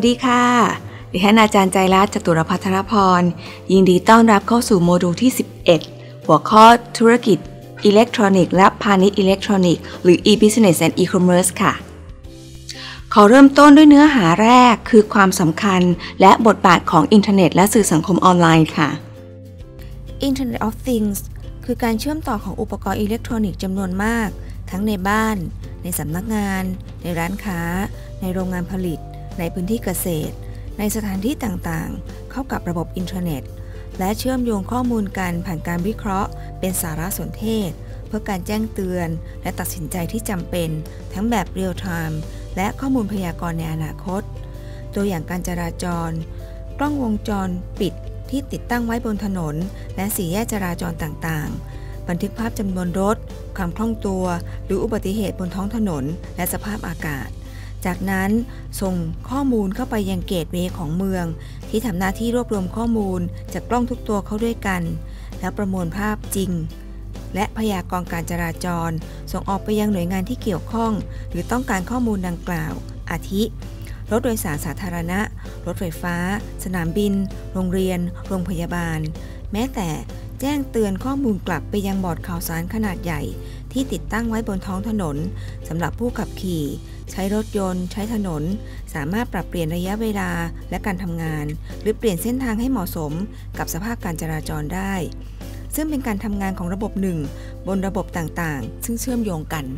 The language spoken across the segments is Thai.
ดีค่ะดิฉันอาจารย์ใจรัตน์ จตุรภัทรพรยินดีต้อนรับเข้าสู่โมดูลที่ 11 หัวข้อธุรกิจอิเล็กทรอนิกส์และพาณิชย์อิเล็กทรอนิกส์หรือ e-business and e-commerce ค่ะขอเริ่มต้นด้วยเนื้อหาแรกคือความสำคัญและบทบาทของอินเทอร์เน็ตและสื่อสังคมออนไลน์ค่ะ Internet of Things คือการเชื่อมต่อของอุปกรณ์อิเล็กทรอนิกส์จำนวนมากทั้งในบ้านในสำนักงานในร้านค้าในโรงงานผลิตในพื้นที่เกษตรในสถานที่ต่างๆเข้ากับระบบอินเทอร์เน็ตและเชื่อมโยงข้อมูลกันผ่านการวิเคราะห์เป็นสารสนเทศเพื่อการแจ้งเตือนและตัดสินใจที่จำเป็นทั้งแบบเรียลไทม์และข้อมูลพยากรณ์ในอนาคตตัวอย่างการจราจรกล้องวงจรปิดที่ติดตั้งไว้บนถนนและสี่แยกจราจรต่างๆบันทึกภาพจำนวนรถความคล่องตัวหรืออุบัติเหตุบนท้องถนนและสภาพอากาศจากนั้นส่งข้อมูลเข้าไปยังเกตเวย์ของเมืองที่ทำหน้าที่รวบรวมข้อมูลจากกล้องทุกตัวเข้าด้วยกันแล้วประมวลภาพจริงและพยากรณ์การจราจรส่งออกไปยังหน่วยงานที่เกี่ยวข้องหรือต้องการข้อมูลดังกล่าวอาทิรถโดยสารสาธารณะรถไฟฟ้าสนามบินโรงเรียนโรงพยาบาลแม้แต่แจ้งเตือนข้อมูลกลับไปยังบอร์ดข่าวสารขนาดใหญ่ที่ติดตั้งไว้บนท้องถนนสำหรับผู้ขับขี่ใช้รถยนต์ใช้ถนนสามารถปรับเปลี่ยนระยะเวลาและการทำงานหรือเปลี่ยนเส้นทางให้เหมาะสมกับสภาพการจราจรได้ซึ่งเป็นการทำงานของระบบหนึ่งบนระบบต่างๆซึ่งเชื่อมโยงกัน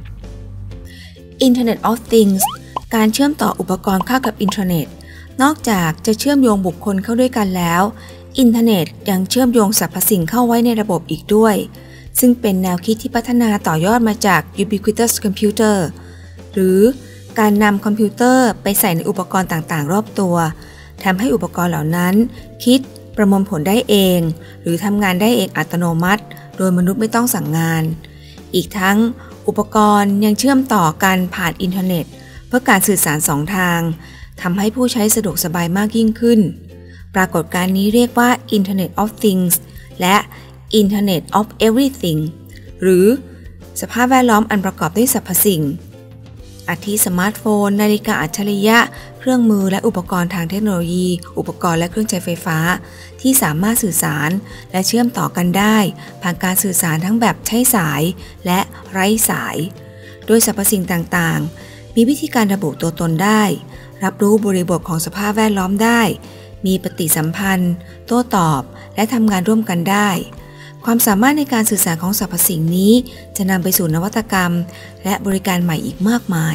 Internet of Things การเชื่อมต่ออุปกรณ์เข้ากับอินเทอร์เน็ตนอกจากจะเชื่อมโยงบุคคลเข้าด้วยกันแล้วอินเทอร์เน็ตยังเชื่อมโยงสรรพสิ่งเข้าไว้ในระบบอีกด้วยซึ่งเป็นแนวคิดที่พัฒนาต่อยอดมาจาก Ubiquitous Computer หรือการนำคอมพิวเตอร์ไปใส่ในอุปกรณ์ต่างๆรอบตัวทำให้อุปกรณ์เหล่านั้นคิดประมวลผลได้เองหรือทำงานได้เองอัตโนมัติโดยมนุษย์ไม่ต้องสั่งงานอีกทั้งอุปกรณ์ยังเชื่อมต่อกันผ่านอินเทอร์เน็ตเพื่อการสื่อสาร2ทางทำให้ผู้ใช้สะดวกสบายมากยิ่งขึ้นปรากฏการณ์นี้เรียกว่า Internet of Things และ Internet of Everything หรือสภาพแวดล้อมอันประกอบด้วยสรรพสิ่งอาทิสมาร์ทโฟนนาฬิกาอัจฉริยะเครื่องมือและอุปกรณ์ทางเทคโนโลยีอุปกรณ์และเครื่องใช้ไฟฟ้าที่สามารถสื่อสารและเชื่อมต่อกันได้ผ่านการสื่อสารทั้งแบบใช้สายและไร้สายโดยสรรพสิ่งต่างๆมีวิธีการระบุตัวตนได้รับรู้บริบทของสภาพแวดล้อมได้มีปฏิสัมพันธ์โต้ตอบและทำงานร่วมกันได้ความสามารถในการสื่อสารของสรรพสิ่งนี้จะนำไปสู่นวัตกรรมและบริการใหม่อีกมากมาย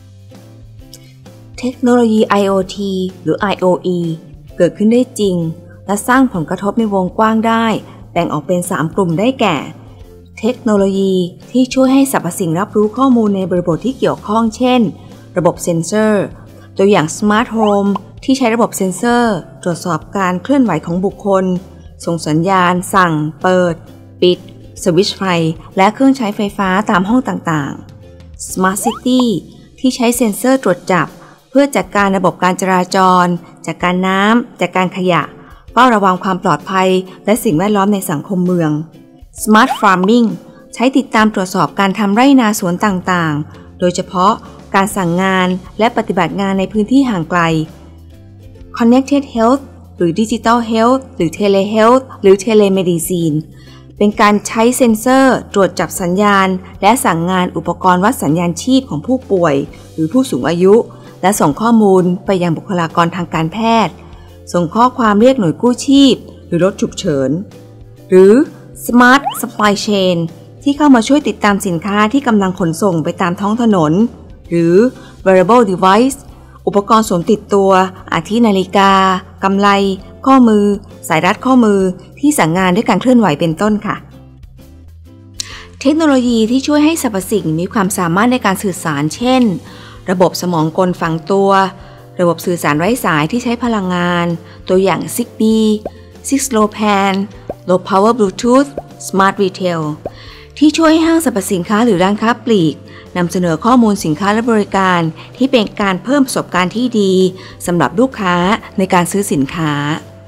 เทคโนโลยี IoT หรือ IoE เกิดขึ้นได้จริงและสร้างผลกระทบในวงกว้างได้แบ่งออกเป็น3กลุ่มได้แก่เทคโนโลยีที่ช่วยให้สรรพสิ่งรับรู้ข้อมูลในบริบทที่เกี่ยวข้องเช่นระบบเซ็นเซอร์ตัวอย่างสมาร์ทโฮมที่ใช้ระบบเซ็นเซอร์ตรวจสอบการเคลื่อนไหวของบุคคลส่งสัญญาณสั่งเปิดปิดสวิตช์ไฟและเครื่องใช้ไฟฟ้าตามห้องต่างๆ Smart City ที่ใช้เซ็นเซอร์ตรวจจับเพื่อจัดการระบบการจราจรจัดการน้ำจัดการขยะเฝ้าระวังความปลอดภัยและสิ่งแวดล้อมในสังคมเมือง Smart Farming ใช้ติดตามตรวจสอบการทำไร่นาสวนต่างๆโดยเฉพาะการสั่งงานและปฏิบัติงานในพื้นที่ห่างไกล Connected Health หรือ Digital Health หรือ Telehealth หรือ Telemedicine เป็นการใช้เซ็นเซอร์ตรวจจับสัญญาณและสั่งงานอุปกรณ์วัดสัญญาณชีพของผู้ป่วยหรือผู้สูงอายุและส่งข้อมูลไปยังบุคลากรทางการแพทย์ส่งข้อความเรียกหน่วยกู้ชีพหรือรถฉุกเฉินหรือ Smart Supply Chain ที่เข้ามาช่วยติดตามสินค้าที่กำลังขนส่งไปตามท้องถนนหรือ Wearable Device อุปกรณ์สวมติดตัวอาทินาฬิกากำไลข้อมือสายรัดข้อมือที่สั่งงานด้วยการเคลื่อนไหวเป็นต้นค่ะเทคโนโลยีที่ช่วยให้สรรพสิ่งมีความสามารถในการสื่อสารเช่นระบบสมองกลฝังตัวระบบสื่อสารไร้สายที่ใช้พลังงานตัวอย่าง Zigbee 6LoWPAN Low Power Bluetooth Smart Retail ที่ช่วยให้ห้างสรรพสินค้าหรือร้านค้าปลีกนำเสนอข้อมูลสินค้าและบริการที่เป็นการเพิ่มประสบการณ์ที่ดีสำหรับลูกค้าในการซื้อสินค้า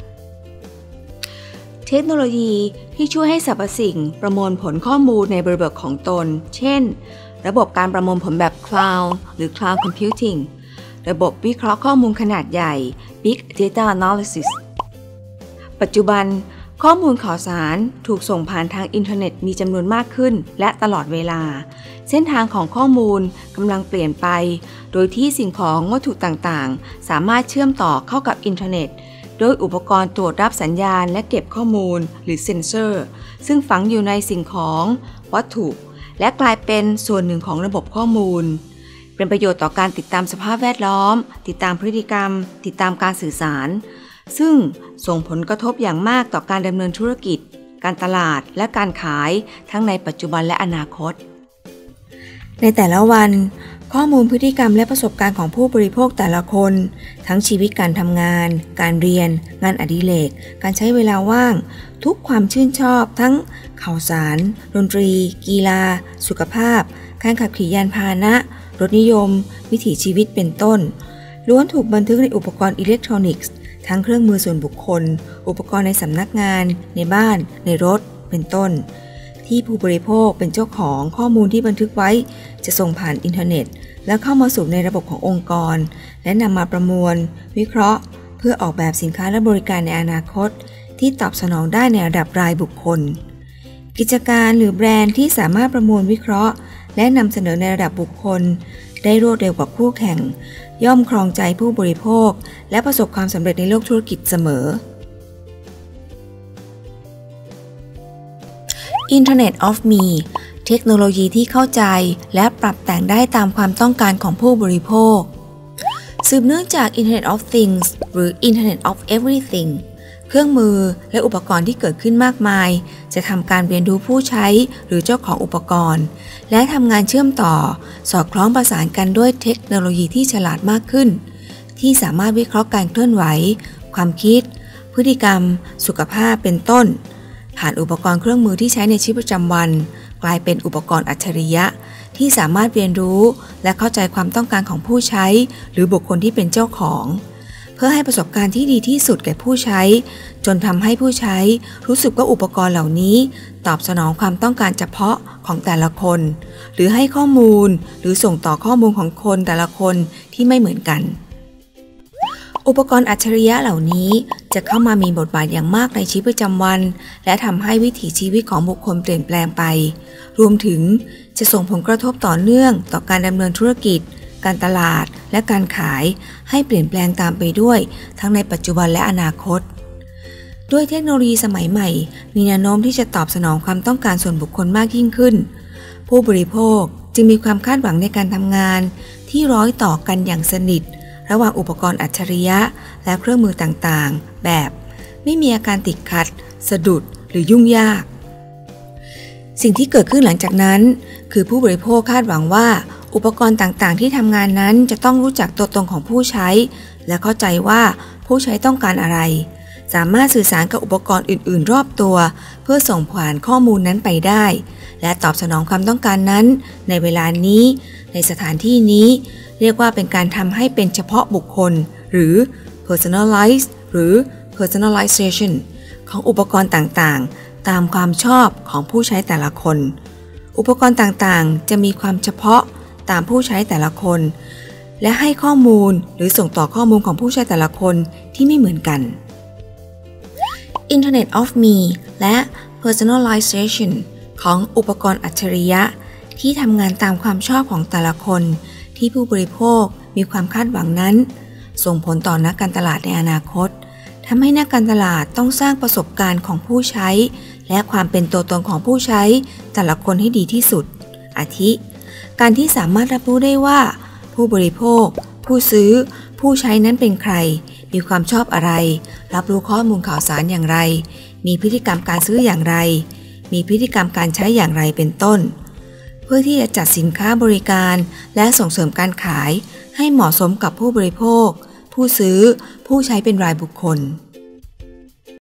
เทคโนโลยีที่ช่วยให้สรรพสิ่งประมวลผลข้อมูลในบริบทของตนเช่นระบบการประมวลผลแบบ Cloud หรือ Cloud Computing ระบบวิเคราะห์ข้อมูลขนาดใหญ่ Big Data Analysis ปัจจุบันข้อมูลข่าวสารถูกส่งผ่านทางอินเทอร์เน็ตมีจำนวนมากขึ้นและตลอดเวลาเส้นทางของข้อมูลกำลังเปลี่ยนไปโดยที่สิ่งของวัตถุต่างๆสามารถเชื่อมต่อเข้ากับอินเทอร์เน็ตโดยอุปกรณ์ตรวจรับสัญญาณและเก็บข้อมูลหรือเซ็นเซอร์ซึ่งฝังอยู่ในสิ่งของวัตถุและกลายเป็นส่วนหนึ่งของระบบข้อมูลเป็นประโยชน์ต่อการติดตามสภาพแวดล้อมติดตามพฤติกรรมติดตามการสื่อสารซึ่งส่งผลกระทบอย่างมากต่อการดำเนินธุรกิจการตลาดและการขายทั้งในปัจจุบันและอนาคตในแต่ละวันข้อมูลพฤติกรรมและประสบการณ์ของผู้บริโภคแต่ละคนทั้งชีวิตการทำงานการเรียนงานอดิเรกการใช้เวลาว่างทุกความชื่นชอบทั้งข่าวสารดนตรีกีฬาสุขภาพการขับขี่ยานพาหนะรสนิยมวิถีชีวิตเป็นต้นล้วนถูกบันทึกในอุปกรณ์อิเล็กทรอนิกส์ทั้งเครื่องมือส่วนบุคคลอุปกรณ์ในสำนักงานในบ้านในรถเป็นต้นที่ผู้บริโภคเป็นเจ้าของข้อมูลที่บันทึกไว้จะส่งผ่านอินเทอร์เน็ตแล้วเข้ามาสู่ในระบบขององค์กรและนำมาประมวลวิเคราะห์เพื่อออกแบบสินค้าและบริการในอนาคตที่ตอบสนองได้ในระดับรายบุคคลกิจการหรือแบรนด์ที่สามารถประมวลวิเคราะห์และนำเสนอในระดับบุคคลได้รวดเร็วกว่าคู่แข่งย่อมครองใจผู้บริโภคและประสบความสำเร็จในโลกธุรกิจเสมอ Internet of Me เทคโนโลยีที่เข้าใจและปรับแต่งได้ตามความต้องการของผู้บริโภคสืบเนื่องจาก Internet of Things หรือ Internet of Everything เครื่องมือและอุปกรณ์ที่เกิดขึ้นมากมายจะทำการเรียนรู้ผู้ใช้หรือเจ้าของอุปกรณ์และทำงานเชื่อมต่อสอดคล้องประสานกันด้วยเทคโนโลยีที่ฉลาดมากขึ้นที่สามารถวิเคราะห์การเคลื่อนไหวความคิดพฤติกรรมสุขภาพเป็นต้นผ่านอุปกรณ์เครื่องมือที่ใช้ในชีวิตประจำวันกลายเป็นอุปกรณ์อัจฉริยะที่สามารถเรียนรู้และเข้าใจความต้องการของผู้ใช้หรือบุคคลที่เป็นเจ้าของเพื่อให้ประสบการณ์ที่ดีที่สุดแก่ผู้ใช้จนทำให้ผู้ใช้รู้สึกว่าอุปกรณ์เหล่านี้ตอบสนองความต้องการเฉพาะของแต่ละคนหรือให้ข้อมูลหรือส่งต่อข้อมูลของคนแต่ละคนที่ไม่เหมือนกันอุปกรณ์อัจฉริยะเหล่านี้จะเข้ามามีบทบาทอย่างมากในชีวิตประจำวันและทำให้วิถีชีวิตของบุคคลเปลี่ยนแปลงไปรวมถึงจะส่งผลกระทบต่อเนื่องต่อการดำเนินธุรกิจการตลาดและการขายให้เปลี่ยนแปลงตามไปด้วยทั้งในปัจจุบันและอนาคตด้วยเทคโนโลยีสมัยใหม่มีแนวโน้มที่จะตอบสนองความต้องการส่วนบุคคลมากยิ่งขึ้นผู้บริโภคจึงมีความคาดหวังในการทำงานที่ร้อยต่อกันอย่างสนิทระหว่างอุปกรณ์อัจฉริยะและเครื่องมือต่างๆแบบไม่มีอาการติดขัดสะดุดหรือยุ่งยากสิ่งที่เกิดขึ้นหลังจากนั้นคือผู้บริโภคคาดหวังว่าอุปกรณ์ต่างๆที่ทำงานนั้นจะต้องรู้จักตัวตนของผู้ใช้และเข้าใจว่าผู้ใช้ต้องการอะไรสามารถสื่อสารกับอุปกรณ์อื่นๆรอบตัวเพื่อส่งผ่านข้อมูลนั้นไปได้และตอบสนองความต้องการนั้นในเวลานี้ในสถานที่นี้เรียกว่าเป็นการทำให้เป็นเฉพาะบุคคลหรือ personalize หรือ personalization ของอุปกรณ์ต่างๆตามความชอบของผู้ใช้แต่ละคนอุปกรณ์ต่างๆจะมีความเฉพาะตามผู้ใช้แต่ละคนและให้ข้อมูลหรือส่งต่อข้อมูลของผู้ใช้แต่ละคนที่ไม่เหมือนกัน Internet of Me และ Personalization ของอุปกรณ์อัจฉริยะที่ทำงานตามความชอบของแต่ละคนที่ผู้บริโภคมีความคาดหวังนั้นส่งผลต่อนักการตลาดในอนาคตทำให้นักการตลาดต้องสร้างประสบการณ์ของผู้ใช้และความเป็นตัวตนของผู้ใช้แต่ละคนให้ดีที่สุดอาทิการที่สามารถรับรู้ได้ว่าผู้บริโภคผู้ซื้อผู้ใช้นั้นเป็นใครมีความชอบอะไรรับรู้ข้อมูลข่าวสารอย่างไรมีพฤติกรรมการซื้ออย่างไรมีพฤติกรรมการใช้อย่างไรเป็นต้นเพื่อที่จะจัดสินค้าบริการและส่งเสริมการขายให้เหมาะสมกับผู้บริโภคผู้ซื้อผู้ใช้เป็นรายบุคคล